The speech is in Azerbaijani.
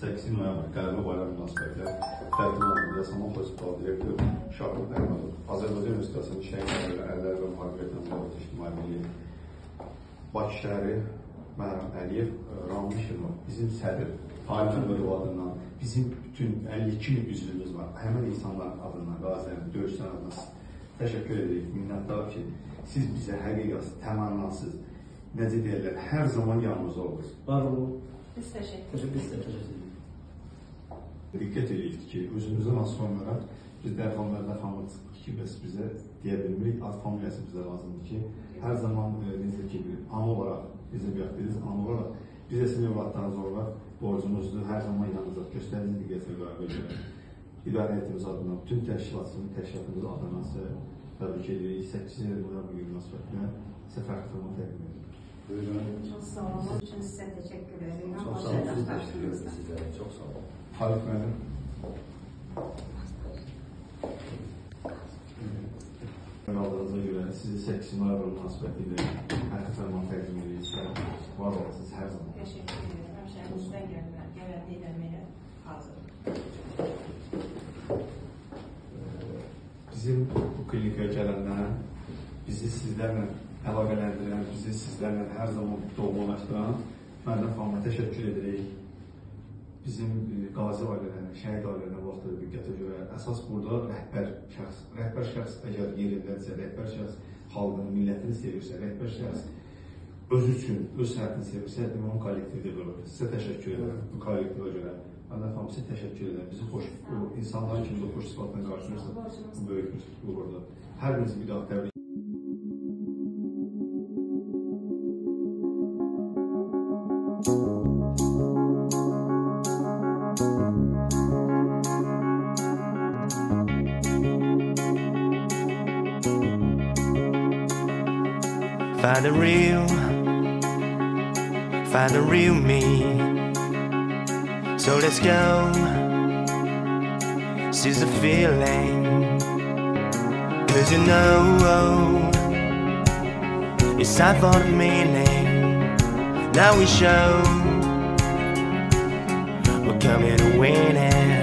8 noyabr qələbə bayramı münasibətilə Tərcümanı Yasamal Hospital direktoru Şahid Əhmədov, Azərbaycan Respublikasının şəhidləri, əllər və müharibə etmə İctimai Milli Bakı şəhəri Məhram Əliyev, Ramil Şirman, bizim sədr, Talib Əmədov adından, bizim bütün 52 min üzvümüz var. Həmin insanların adından, qazilərin, döyüşçülər adından təşəkkür edirik, minnətdarıq ki, siz bizə həqiqət, təmənnasız, necə deyirlər, hər zaman yanımızda oluruz. Var olun. Biz təşəkkür edirik. Diqqət edirik ki, özümüzdən az sonra biz dərfamlardan hamımız ki, bəs bizə deyə bilmirik, ad familiyası bizə lazımdır ki, hər zaman necə ki, ana olaraq, bizə bəxtiriz, ana olaraq, biz də sizin evlatlarınız olaraq borcumuzdur, hər zaman yanınızda göstərdiğiniz diqqətlə qəbul edirik. İdarə etdiyimiz adına, bütün təşkilatımız adına təbrik edirik. 8 noyabr günü münasibətilə sizə fərqli forma təqdim edirik. Buyurun. Çox sağ olun. Üçün sizə təşəkkür ederim. Çok sağ olun. Biz təşəkkür ederiz sizlərə. Çok sağ olun. Halif müəllim. Aldığınıza görə sizi 8 noyabr münasibətilə fərqli forma təqdim edirik. Var olasınız hər zaman. Təşəkkür ederim. Həmşəhrimizdən gələnliyi eləməyə hazırım. Bizim bu klinikaya gələnlər, bizi sizlərlə əlaqələndirən, bizi sizlərlə hər zaman doğmalaşdıran məndən xanıma təşəkkür edirik. Bizim qazi ailələrinə, şəhid ailələrinə vaxtı diqqətə görə əsas burada rəhbər şəxs əgər yerindədirsə, rəhbər şəxs xalqını, millətini sevirsə, rəhbər şəxs özü üçün, öz həyatını sevirsə, ümumi kollektivdə görür. Sizə təşəkkür edirəm bu kollektivə görə. Məndən xanım sizə təşəkkür edirəm. Bizi xoş, insanların kimi də xoş sıfatla qarşılıyorsa, bu böyük bir uğurdur. Hər birinizi bir daha təbrik. Find the real me. So let's go. Seize the feeling. 'Cause you know it's time for the meaning. Now we show we're coming to win it.